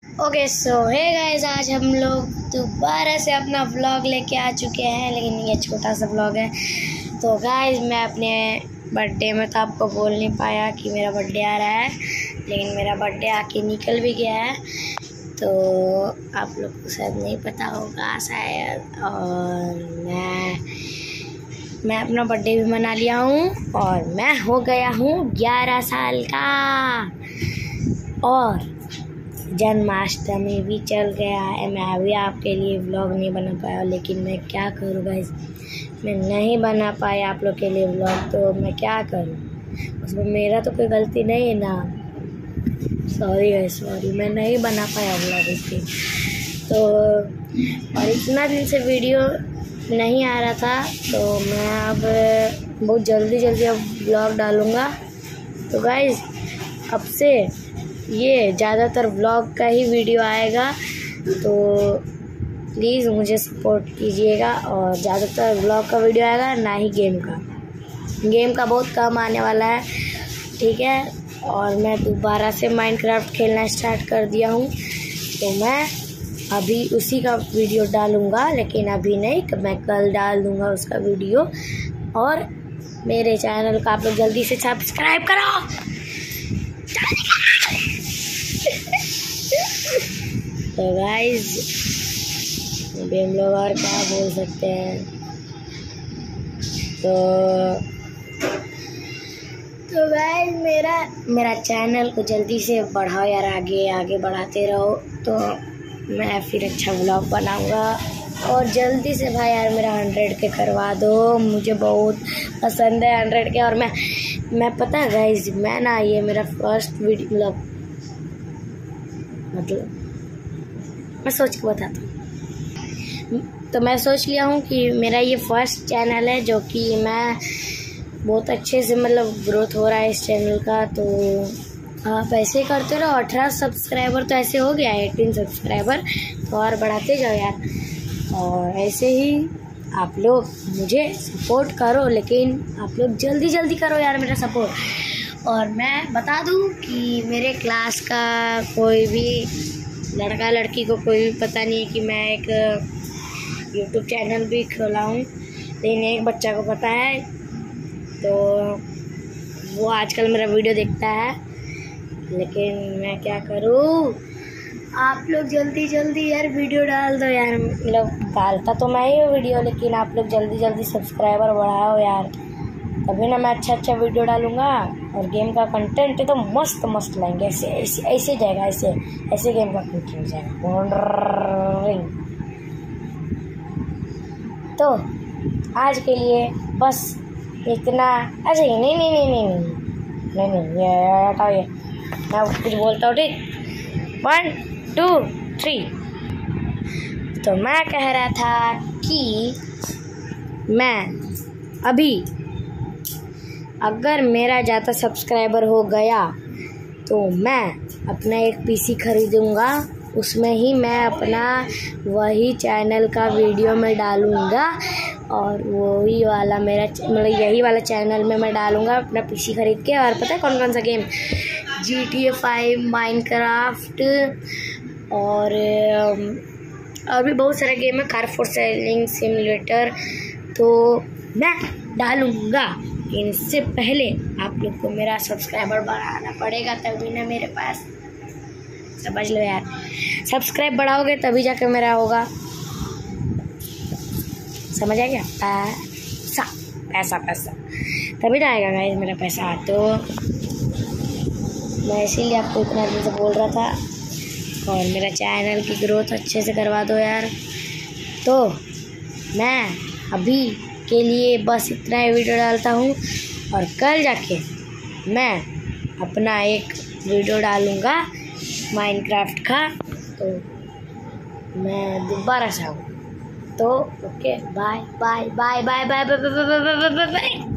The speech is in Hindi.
ओके सो हे गाइस, आज हम लोग दोबारा से अपना व्लॉग लेके आ चुके हैं, लेकिन ये छोटा सा व्लॉग है। तो गाइस, मैं अपने बर्थडे में तो आपको बोल नहीं पाया कि मेरा बर्थडे आ रहा है, लेकिन मेरा बर्थडे आके निकल भी गया है। तो आप लोग को शायद नहीं पता होगा शायद। और मैं अपना बर्थडे भी मना लिया हूँ और मैं हो गया हूँ 11 साल का। और जन्माष्टमी भी चल गया है। मैं अभी आपके लिए व्लॉग नहीं बना पाया, लेकिन मैं क्या करूँ गाइस, मैं नहीं बना पाया आप लोग के लिए व्लॉग, तो मैं क्या करूँ, उसमें मेरा तो कोई गलती नहीं है ना। सॉरी गाइस, सॉरी, मैं नहीं बना पाया व्लॉग इसकी। तो और इतना दिन से वीडियो नहीं आ रहा था, तो मैं अब बहुत जल्दी अब व्लॉग डालूँगा। तो गाइस, अब से ये ज़्यादातर व्लॉग का ही वीडियो आएगा, तो प्लीज़ मुझे सपोर्ट कीजिएगा। और ज़्यादातर व्लॉग का वीडियो आएगा, ना ही गेम का बहुत कम आने वाला है, ठीक है। और मैं दोबारा से माइनक्राफ्ट खेलना स्टार्ट कर दिया हूँ, तो मैं अभी उसी का वीडियो डालूँगा, लेकिन अभी नहीं, मैं कल डाल दूँगा उसका वीडियो। और मेरे चैनल को आप लोग जल्दी से सब्सक्राइब करो। तो गाइस, अभी हम लोग और क्या बोल सकते हैं। तो गाइस, मेरा चैनल को जल्दी से बढ़ाओ यार, आगे बढ़ाते रहो, तो मैं फिर अच्छा व्लॉग बनाऊंगा। और जल्दी से भाई यार मेरा 100 के करवा दो, मुझे बहुत पसंद है 100 के। और मैं पता है गाइस, मैं ना ये मेरा फर्स्ट वीडियो मतलब मैं सोच के बताता हूँ। तो मैं सोच लिया हूँ कि मेरा ये फर्स्ट चैनल है, जो कि मैं बहुत अच्छे से ग्रोथ हो रहा है इस चैनल का। तो आप ऐसे करते रहो। 18 सब्सक्राइबर तो ऐसे हो गया है, 18 सब्सक्राइबर तो और बढ़ाते जाओ यार। और ऐसे ही आप लोग मुझे सपोर्ट करो, लेकिन आप लोग जल्दी करो यार मेरा सपोर्ट। और मैं बता दूँ कि मेरे क्लास का कोई भी लड़का लड़की को कोई भी पता नहीं है कि मैं एक यूट्यूब चैनल भी खोला हूँ, लेकिन एक बच्चा को पता है, तो वो आजकल मेरा वीडियो देखता है। लेकिन मैं क्या करूँ, आप लोग जल्दी यार वीडियो डाल दो यार। डालता तो मैं ही हूँ वीडियो, लेकिन आप लोग जल्दी सब्सक्राइबर बढ़ाओ यार, तभी ना मैं अच्छा वीडियो डालूँगा। और गेम का कंटेंट तो मस्त लाएंगे, ऐसे जाएगा, ऐसे गेम का कंटेंट जाएगा। तो आज के लिए बस इतना। अच्छा नहीं, ये हटाओ, ये मैं कुछ बोलता हूँ, ठीक। 1 2 3। तो मैं कह रहा था कि मैं अभी, अगर मेरा ज़्यादा सब्सक्राइबर हो गया तो मैं अपना एक पीसी खरीदूँगा, उसमें ही मैं अपना वही चैनल का वीडियो में डालूँगा। और वही वाला मेरा यही वाला चैनल में मैं डालूँगा अपना पीसी खरीद के। और पता है कौन सा गेम, GTA 5, माइनक्राफ्ट और भी बहुत सारे गेम है, कार फॉर सेलिंग सिमुलेटर, तो मैं डालूँगा। इससे पहले आप लोग को मेरा सब्सक्राइबर बढ़ाना पड़ेगा, तभी ना मेरे पास, समझ लो यार, सब्सक्राइब बढ़ाओगे तभी जाकर मेरा होगा, समझ आ गया। पैसा तभी ना आएगा गाइस मेरा पैसा। तो मैं इसीलिए आपको इतना दिन से बोल रहा था। और मेरा चैनल की ग्रोथ अच्छे से करवा दो यार। तो मैं अभी के लिए बस इतना ही वीडियो डालता हूँ, और कल जाके मैं अपना एक वीडियो डालूँगा माइनक्राफ्ट का, तो मैं दोबारा से आऊँ। तो ओके, बाय।